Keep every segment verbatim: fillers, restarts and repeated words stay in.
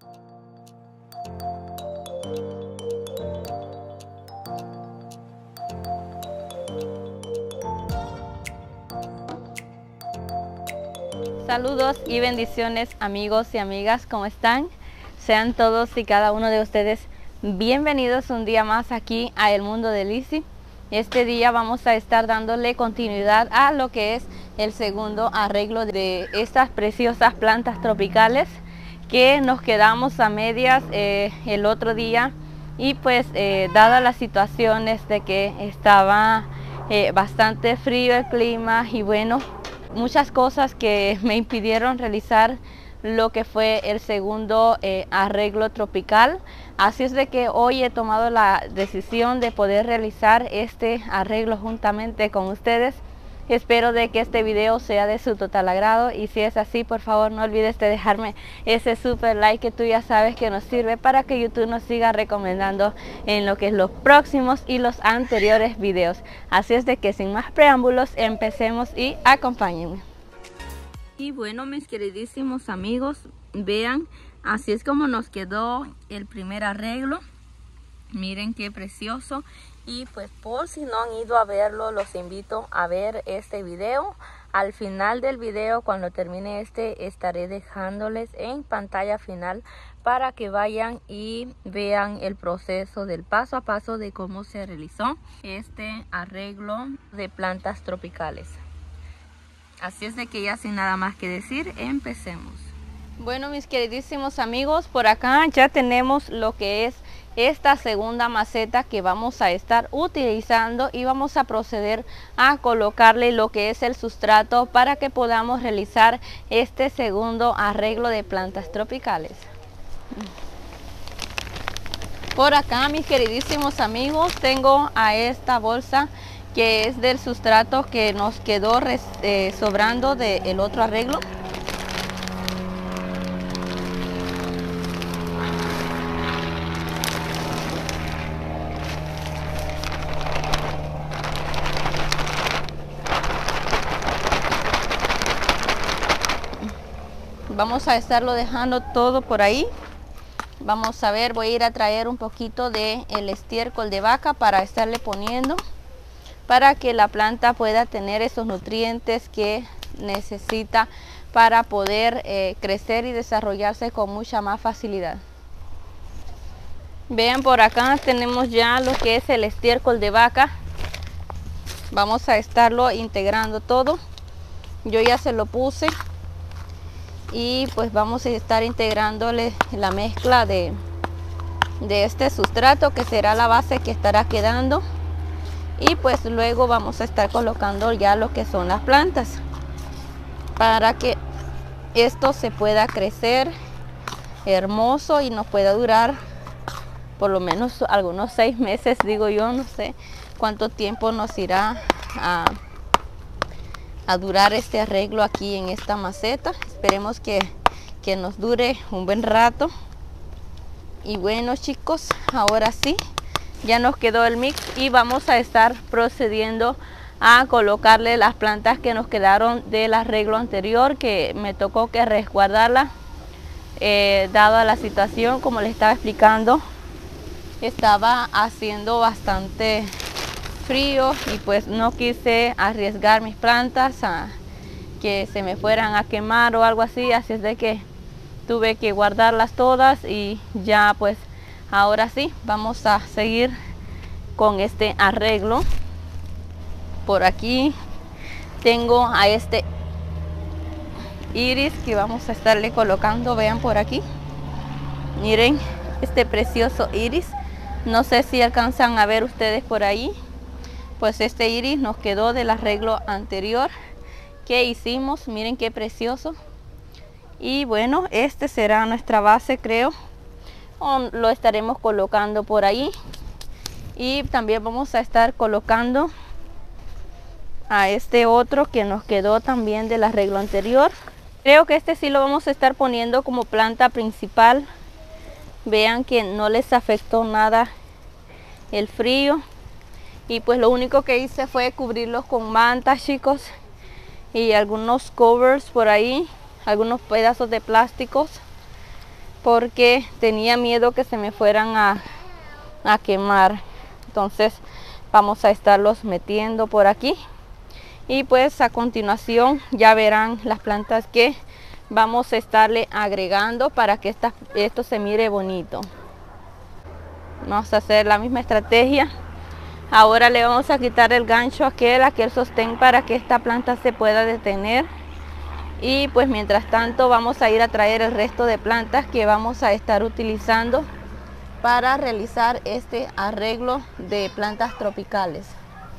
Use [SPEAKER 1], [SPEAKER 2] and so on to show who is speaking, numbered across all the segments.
[SPEAKER 1] Saludos y bendiciones, amigos y amigas, ¿cómo están? Sean todos y cada uno de ustedes bienvenidos un día más aquí a El Mundo de Lizzy. Este día vamos a estar dándole continuidad a lo que es el segundo arreglo de estas preciosas plantas tropicales que nos quedamos a medias eh, el otro día, y pues eh, dadas las situaciones de que estaba eh, bastante frío el clima y bueno, muchas cosas que me impidieron realizar lo que fue el segundo eh, arreglo tropical. Así es de que hoy he tomado la decisión de poder realizar este arreglo juntamente con ustedes. Espero de que este video sea de su total agrado, y si es así, por favor no olvides de dejarme ese super like que tú ya sabes que nos sirve para que YouTube nos siga recomendando en lo que es los próximos y los anteriores videos. Así es de que sin más preámbulos empecemos y acompáñenme. Y bueno, mis queridísimos amigos, vean, así es como nos quedó el primer arreglo. Miren qué precioso. Y pues por si no han ido a verlo, los invito a ver este video. Al final del video, cuando termine este, estaré dejándoles en pantalla final para que vayan y vean el proceso del paso a paso de cómo se realizó este arreglo de plantas tropicales. Así es de que ya sin nada más que decir, empecemos. Bueno, mis queridísimos amigos, por acá ya tenemos lo que es esta segunda maceta que vamos a estar utilizando, y vamos a proceder a colocarle lo que es el sustrato para que podamos realizar este segundo arreglo de plantas tropicales. Por acá, mis queridísimos amigos, tengo a esta bolsa que es del sustrato que nos quedó eh, sobrando del otro arreglo. Vamos a estarlo dejando todo por ahí. Vamos a ver, voy a ir a traer un poquito de el estiércol de vaca para estarle poniendo, para que la planta pueda tener esos nutrientes que necesita para poder eh, crecer y desarrollarse con mucha más facilidad. Vean, por acá tenemos ya lo que es el estiércol de vaca. Vamos a estarlo integrando todo. Yo ya se lo puse. Y pues vamos a estar integrándole la mezcla de, de este sustrato, que será la base que estará quedando. Y pues luego vamos a estar colocando ya lo que son las plantas, para que esto se pueda crecer hermoso y nos pueda durar por lo menos algunos seis meses, digo yo. No sé cuánto tiempo nos irá a a durar este arreglo aquí en esta maceta. Esperemos que, que nos dure un buen rato. Y bueno, chicos, ahora sí, ya nos quedó el mix, y vamos a estar procediendo a colocarle las plantas que nos quedaron del arreglo anterior, que me tocó que resguardarla eh, dada la situación. Como les estaba explicando, estaba haciendo bastante frío y pues no quise arriesgar mis plantas a que se me fueran a quemar o algo así, así es de que tuve que guardarlas todas. Y ya pues ahora sí vamos a seguir con este arreglo. Por aquí tengo a este iris que vamos a estarle colocando. Vean por aquí, miren este precioso iris. No sé si alcanzan a ver ustedes por ahí. Pues este iris nos quedó del arreglo anterior que hicimos. Miren qué precioso. Y bueno, este será nuestra base, creo. Lo estaremos colocando por ahí. Y también vamos a estar colocando a este otro que nos quedó también del arreglo anterior. Creo que este sí lo vamos a estar poniendo como planta principal. Vean que no les afectó nada el frío. Y pues lo único que hice fue cubrirlos con mantas, chicos, y algunos covers por ahí, algunos pedazos de plásticos porque tenía miedo que se me fueran a, a quemar. Entonces vamos a estarlos metiendo por aquí y pues a continuación ya verán las plantas que vamos a estarle agregando para que esta, esto se mire bonito. Vamos a hacer la misma estrategia. Ahora le vamos a quitar el gancho aquel, aquel sostén para que esta planta se pueda detener. Y pues mientras tanto vamos a ir a traer el resto de plantas que vamos a estar utilizando para realizar este arreglo de plantas tropicales.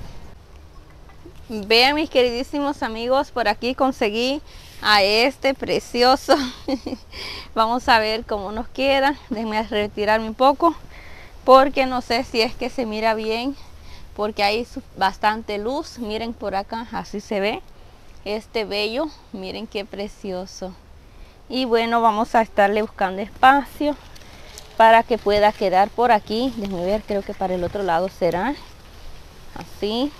[SPEAKER 1] Vean mis queridísimos amigos, por aquí conseguí a este precioso. Vamos a ver cómo nos queda. Déjenme retirarme un poco porque no sé si es que se mira bien, porque hay bastante luz. Miren por acá, así se ve este bello. Miren qué precioso. Y bueno, vamos a estarle buscando espacio para que pueda quedar por aquí. Déjenme ver, creo que para el otro lado será así.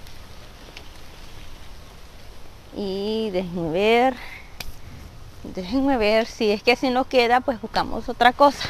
[SPEAKER 1] Y déjenme ver, déjenme ver si es que si no queda, pues buscamos otra cosa.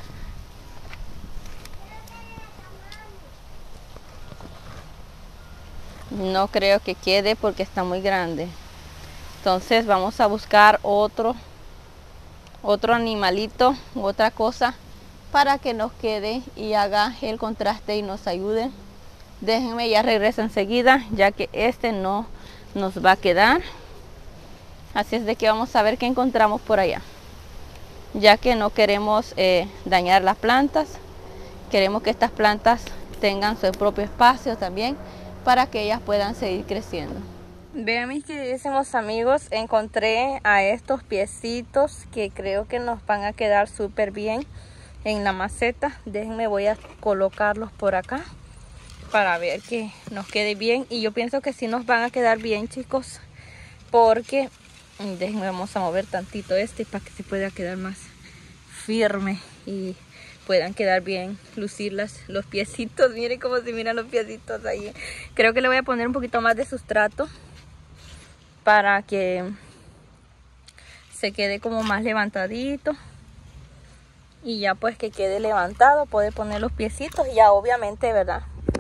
[SPEAKER 1] No creo que quede porque está muy grande. Entonces vamos a buscar otro, otro animalito, otra cosa para que nos quede y haga el contraste y nos ayude. Déjenme, ya regreso enseguida, ya que este no nos va a quedar. Así es de que vamos a ver qué encontramos por allá, ya que no queremos eh, dañar las plantas. Queremos que estas plantas tengan su propio espacio también para que ellas puedan seguir creciendo. Vean mis queridísimos amigos, encontré a estos piecitos que creo que nos van a quedar súper bien en la maceta. Déjenme, voy a colocarlos por acá para ver que nos quede bien, y yo pienso que sí nos van a quedar bien, chicos, porque déjenme, vamos a mover tantito este para que se pueda quedar más firme y puedan quedar bien, lucir las, los piecitos. Miren cómo se miran los piecitos ahí. Creo que le voy a poner un poquito más de sustrato para que se quede como más levantadito, y ya pues que quede levantado puede poner los piecitos. Y ya obviamente, ¿verdad?,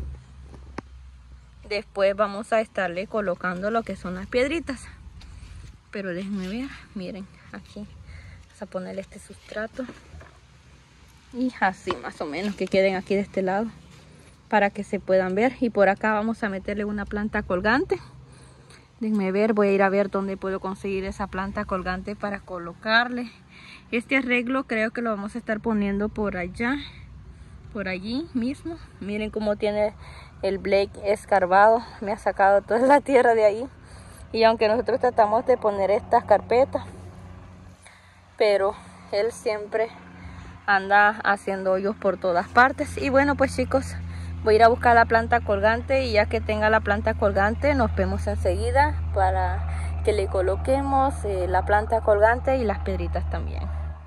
[SPEAKER 1] después vamos a estarle colocando lo que son las piedritas. Pero déjenme ver, miren, aquí vamos a ponerle este sustrato y así más o menos que queden aquí de este lado para que se puedan ver. Y por acá vamos a meterle una planta colgante. Déjenme ver, voy a ir a ver dónde puedo conseguir esa planta colgante para colocarle. Este arreglo creo que lo vamos a estar poniendo por allá, por allí mismo. Miren cómo tiene el Blake escarbado, me ha sacado toda la tierra de ahí. Y aunque nosotros tratamos de poner estas carpetas, pero él siempre anda haciendo hoyos por todas partes. Y bueno, pues chicos, voy a ir a buscar la planta colgante, y ya que tenga la planta colgante nos vemos enseguida para que le coloquemos eh, la planta colgante y las piedritas también.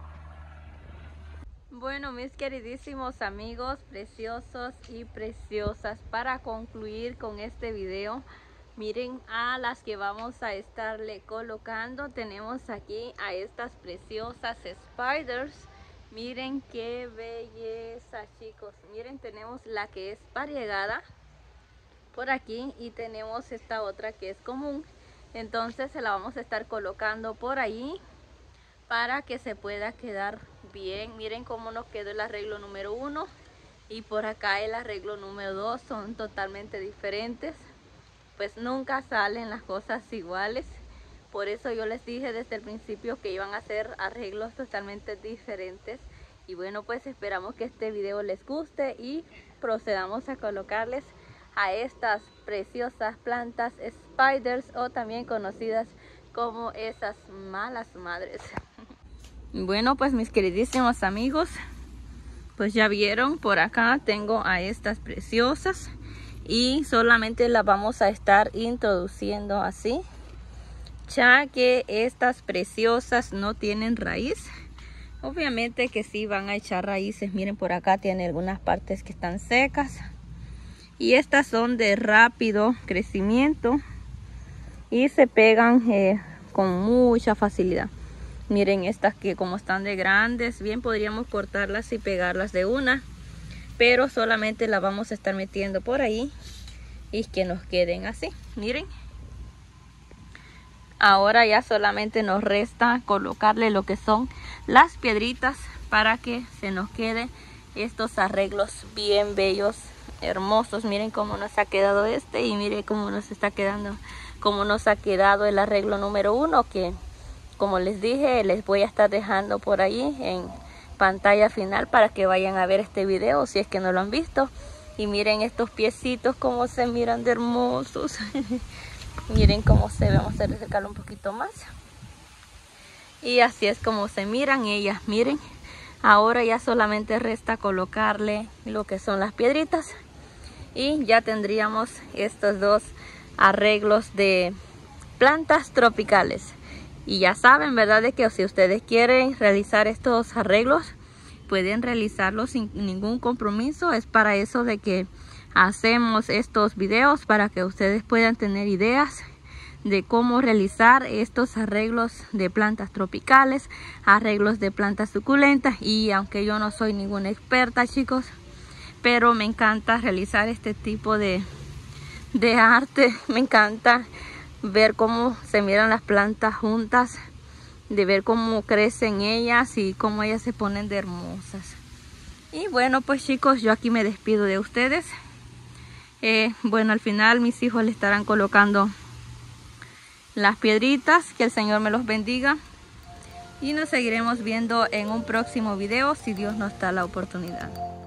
[SPEAKER 1] Bueno, mis queridísimos amigos preciosos y preciosas, para concluir con este video, miren a las que vamos a estarle colocando. Tenemos aquí a estas preciosas spiders. Miren qué belleza, chicos. Miren, tenemos la que es variegada por aquí y tenemos esta otra que es común. Entonces se la vamos a estar colocando por ahí para que se pueda quedar bien. Miren cómo nos quedó el arreglo número uno y por acá el arreglo número dos. Son totalmente diferentes, pues nunca salen las cosas iguales. Por eso yo les dije desde el principio que iban a hacer arreglos totalmente diferentes. Y bueno, pues esperamos que este video les guste y procedamos a colocarles a estas preciosas plantas spiders, o también conocidas como esas malas madres. Bueno, pues mis queridísimos amigos, pues ya vieron, por acá tengo a estas preciosas y solamente las vamos a estar introduciendo así, ya que estas preciosas no tienen raíz. Obviamente que sí van a echar raíces. Miren, por acá tiene algunas partes que están secas y estas son de rápido crecimiento y se pegan eh, con mucha facilidad. Miren estas que como están de grandes, bien podríamos cortarlas y pegarlas de una, pero solamente las vamos a estar metiendo por ahí y que nos queden así. Miren, ahora ya solamente nos resta colocarle lo que son las piedritas para que se nos queden estos arreglos bien bellos, hermosos. Miren cómo nos ha quedado este y miren cómo nos está quedando, cómo nos ha quedado el arreglo número uno, que como les dije, les voy a estar dejando por ahí en pantalla final para que vayan a ver este video si es que no lo han visto. Y miren estos piecitos cómo se miran de hermosos. Miren cómo se ve, vamos a acercarlo un poquito más. Y así es como se miran ellas, miren. Ahora ya solamente resta colocarle lo que son las piedritas y ya tendríamos estos dos arreglos de plantas tropicales. Y ya saben, ¿verdad? De que si ustedes quieren realizar estos arreglos, pueden realizarlos sin ningún compromiso. Es para eso de que hacemos estos videos, para que ustedes puedan tener ideas de cómo realizar estos arreglos de plantas tropicales, arreglos de plantas suculentas. Y aunque yo no soy ninguna experta, chicos, pero me encanta realizar este tipo de, de arte. Me encanta ver cómo se miran las plantas juntas, de ver cómo crecen ellas y cómo ellas se ponen de hermosas. Y bueno, pues chicos, yo aquí me despido de ustedes. Eh, bueno, al final mis hijos le estarán colocando las piedritas. Que el Señor me los bendiga y nos seguiremos viendo en un próximo video si Dios nos da la oportunidad.